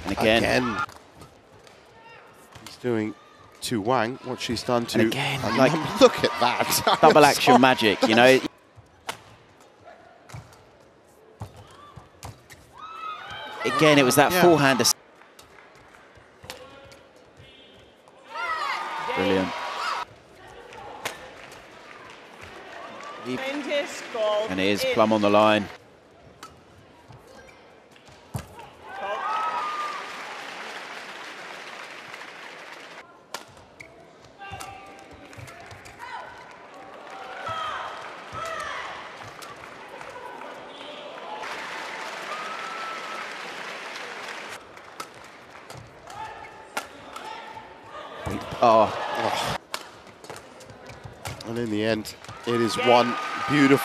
And again. He's doing to Wang what she's done to. And again, like, look at that. Double action magic, you know. Again, it was that forehand. Brilliant. And it is plumb on the line. Oh. And in the end, it is one beautiful